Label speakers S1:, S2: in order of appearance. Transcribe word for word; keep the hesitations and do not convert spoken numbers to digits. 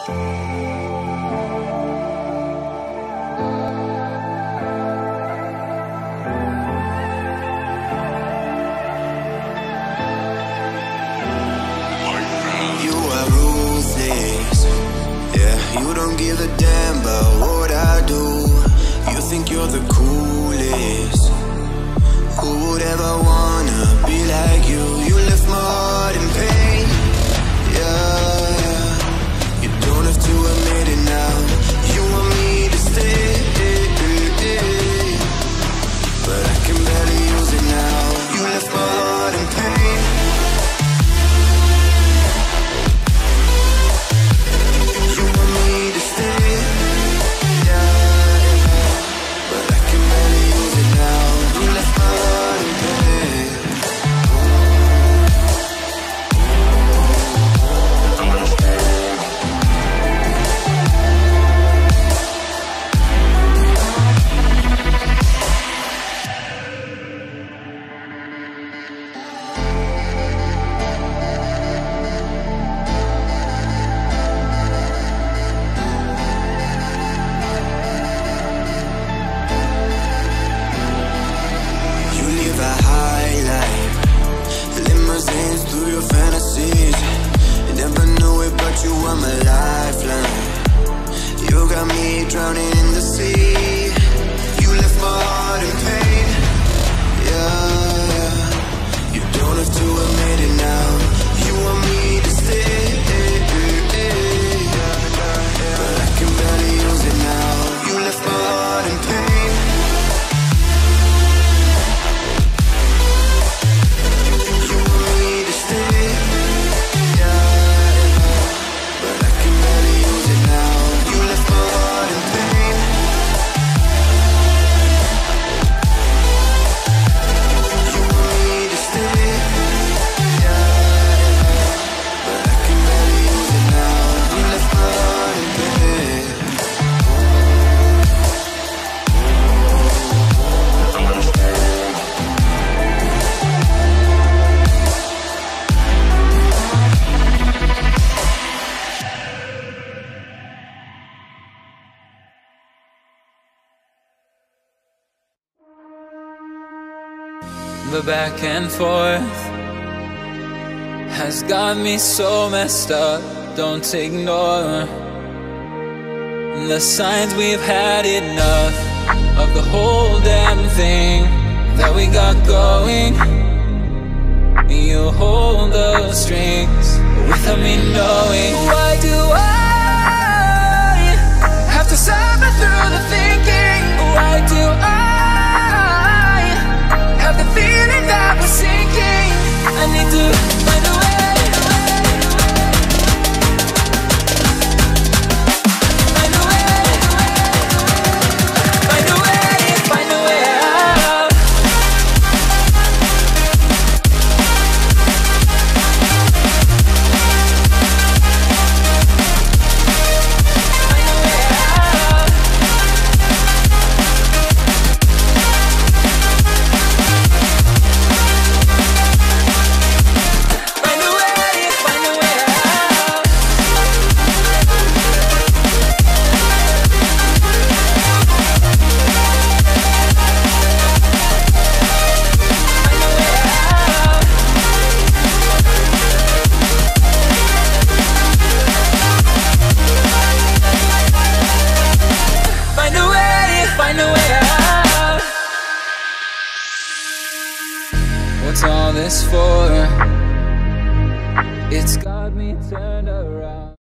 S1: You don't give a damn about what I do. You think you're the coolest. Who would ever wanna be like you? You left my heart in pain. Yeah, yeah. You don't have to admit it now. You want me to stay, but I can barely use it now. You left my heart in pain. Drowning in the sea. You left my heart in pain. Yeah, yeah. You don't have to admit it now. You want me to stay, but I can barely use it now. You left my heart in pain. You want me to stay, yeah, but I can barely use it now. You left my heart in pain. You want me to stay, yeah, but I can barely use it now. You left my heart in pain.
S2: The back and forth has got me so messed up. Don't ignore the signs. We've had enough of the whole damn thing that we got going. You hold the strings without me knowing. Why do I have to suffer through the thinking? Why do I have the feeling that we're sinking? I need to find a way. Find a way. Find a way. Find a way out. Find a way out. What's all this for? It's got me turned around.